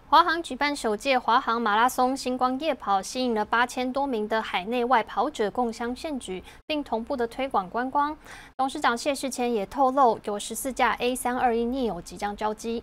华航举办首届华航马拉松星光夜跑，吸引了8000多名的海内外跑者共襄盛举，并同步的推广观光。董事长谢世谦也透露，有14架 A321neo 即将交机。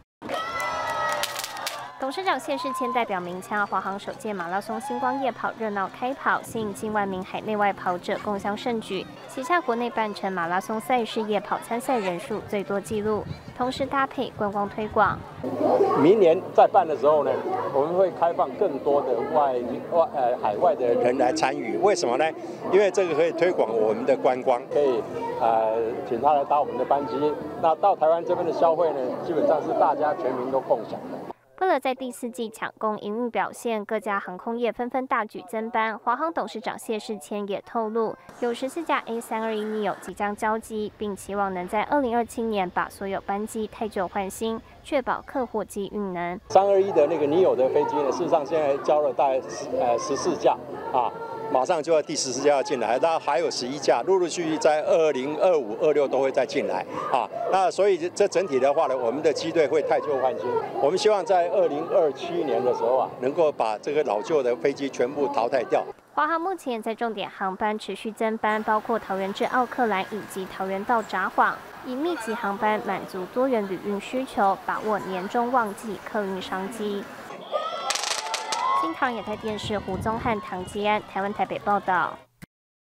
董事长谢世谦代表鸣枪，华航首届马拉松星光夜跑热闹开跑，吸引近万名海内外跑者共襄盛举，旗下国内办成马拉松赛事夜跑参赛人数最多纪录，同时搭配观光推广。 明年再办的时候呢，我们会开放更多的海外的人来参与。为什么呢？因为这个可以推广我们的观光，可以请他来搭我们的班机。那到台湾这边的消费呢，基本上是大家全民都共享的。 为了在第4季抢攻营运表现，各家航空业纷纷大举增班。华航董事长谢世谦也透露，有14架 A321neo 即将交机，并期望能在2027年把所有班机汰旧换新，确保客货机运能。 321的那个 neo 的飞机呢，事实上现在交了大概14架啊。 马上就要第14架要进来，那还有11架，陆陆续续在2025、26都会再进来啊。那所以这整体的话呢，我们的机队会汰旧换新。我们希望在2027年的时候啊，能够把这个老旧的飞机全部淘汰掉。 华航目前在重点航班持续增班，包括桃园至奥克兰以及桃园到札幌，以密集航班满足多元旅运需求，把握年中旺季客运商机。 新唐亚太电视胡宗汉、唐吉安，台湾台北报道。